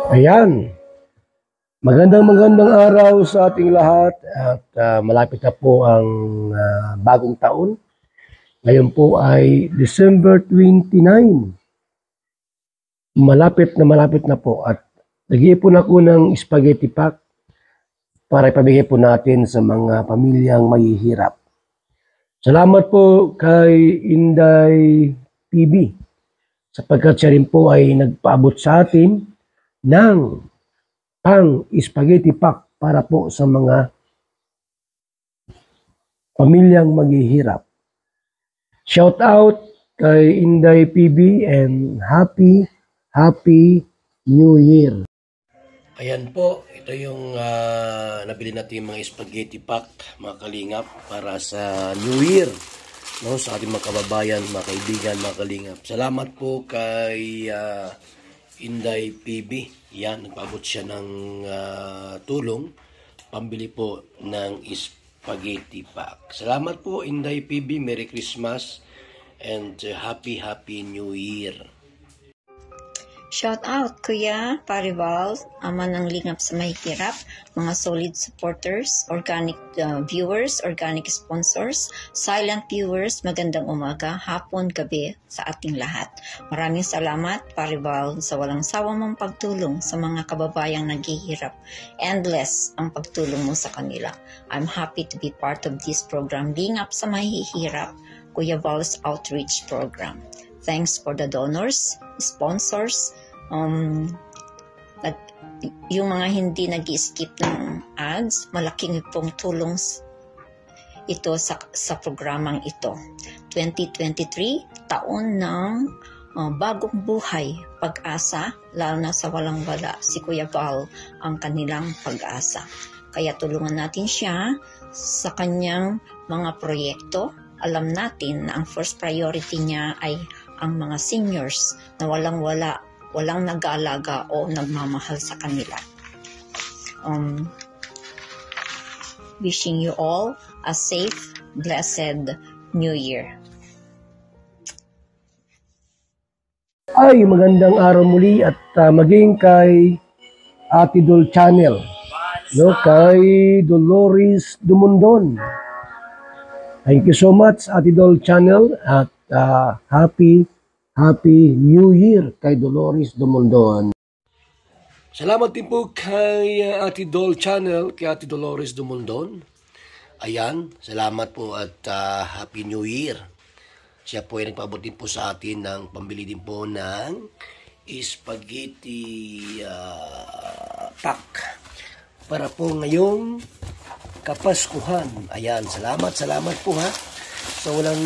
Ayan, magandang araw sa ating lahat at malapit na po ang bagong taon. Ngayon po ay December 29. Malapit na po at nag-iipon ako ng spaghetti pack para ipabigay po natin sa mga pamilyang mahihirap. Salamat po kay Inday PB sapagkat siya rin po ay nagpaabot sa atin ng spaghetti pack para po sa mga pamilyang maghihirap. Shout out kay Inday PB and Happy New Year. Ayan po, ito yung nabili natin mga spaghetti pack, mga kalingap, para sa New Year. No, sa ating mga kababayan, mga kaibigan, mga kalingap. Salamat po kay Inday PB. Yan, nagpaabot siya ng tulong, pambili po ng spaghetti pack. Salamat po, Inday PB. Merry Christmas and Happy New Year. Shout out Kuya Parival, ama ng lingap sa mahihirap, mga solid supporters, organic viewers, organic sponsors, silent viewers, magandang umaga, hapon, gabi sa ating lahat. Maraming salamat Parival sa walang sawang mong pagtulong sa mga kababayang naghihirap. Endless ang pagtulong mo sa kanila. I'm happy to be part of this program, Lingap sa Mahihirap, Kuya Val's Outreach Program. Thanks for the donors, sponsors, yung mga hindi nag-skip ng ads, malaking pong tulong ito sa programang ito. 2023, taon ng bagong buhay, pag-asa, lalo na sa walang-wala. Si Kuya Val ang kanilang pag-asa. Kaya tulungan natin siya sa kanyang mga proyekto. Alam natin na ang first priority niya ay ang mga seniors na walang-wala, walang nag-aalaga o nagmamahal sa kanila. Wishing you all a safe, blessed New Year. Ay, magandang araw muli at maging kay Ate Dol Channel, no, kay Dolores Dumondon. Thank you so much, Ate Dol Channel, at Happy New Year kay Dolores Dumondon. Salamat din po kay Ate Dol Channel, kay Ate Dolores Dumondon. Ayan, salamat po at Happy New Year. Siya po ay nagpaabot din po sa atin ng pambili din po ng spaghetti pack para po ngayong Kapaskuhan. Ayan, salamat po ha sa walang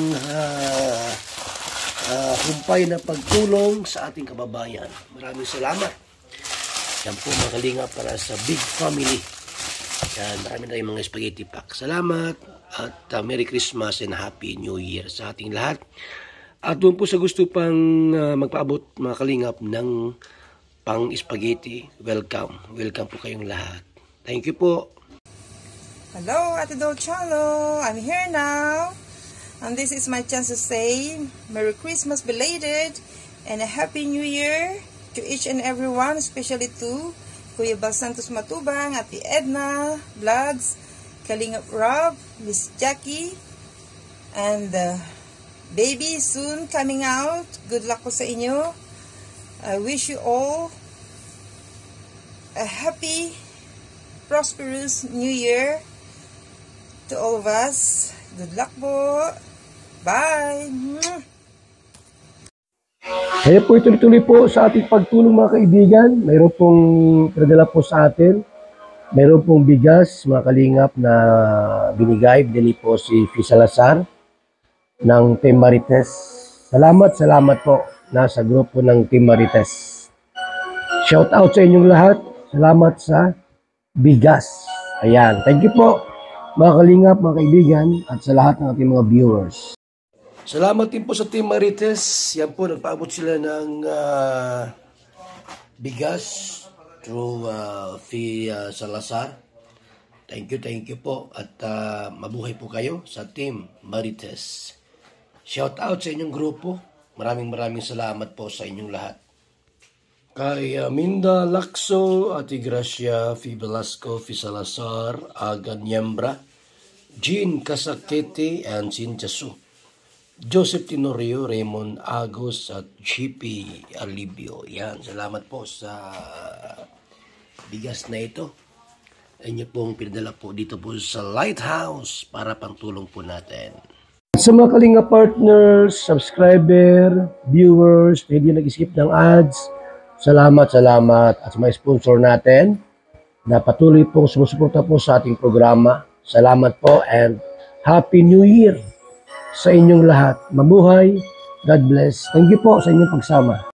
humpay na pagtulong sa ating kababayan. Maraming salamat. Yan po mga kalinga para sa big family. Yan, marami na yung mga spaghetti pack. Salamat at Merry Christmas and Happy New Year sa ating lahat. At doon po sa gusto pang magpaabot mga kalingap ng pang spaghetti, welcome po kayong lahat. Thank you po. Hello, Ate Dol Channel. I'm here now. And this is my chance to say Merry Christmas belated and a Happy New Year to each and everyone, especially to Kuya Bal Santos Matubang, Ate Edna, Vlogs, Kalingap Rob, Miss Jackie, and baby soon coming out. Good luck po sa inyo. I wish you all a happy, prosperous New Year to all of us. Good luck po. Bye! Kaya po ituloy po sa ating pagtulong mga kaibigan. Mayroon pong pinadala po sa atin. Mayroon pong bigas mga kalingap na binigay. Binili po si Fisalazar ng Team Marites. Salamat po nasa grupo ng Team Marites. Shout out sa inyong lahat. Salamat sa bigas. Ayan. Thank you po mga kalingap, mga kaibigan, at sa lahat ng ating mga viewers. Salamat din po sa Team Marites. Yan po, nagpaabot sila ng bigas through Salazar. Thank you po. At mabuhay po kayo sa Team Marites. Shout out sa inyong grupo. Maraming salamat po sa inyong lahat. Kay Aminda Lacso, Ate Gracia, Fi Velasco, Fi Salazar, Aga Niembra, Jean Casakete, and Cynthia Su. Joseph Tenorio, Raymond Agos, at GP Alibio. Yan, salamat po sa bigas na ito. Inyo pong pinadala po dito po sa Lighthouse para pantulong po natin. Sa mga Kalinga partners, subscriber, viewers, na hindi nag-skip ng ads, salamat. At sa mga sponsor natin na patuloy pong sumusuporta po sa ating programa. Salamat po and Happy New Year sa inyong lahat. Mabuhay. God bless. Thank you po sa inyong pagsama.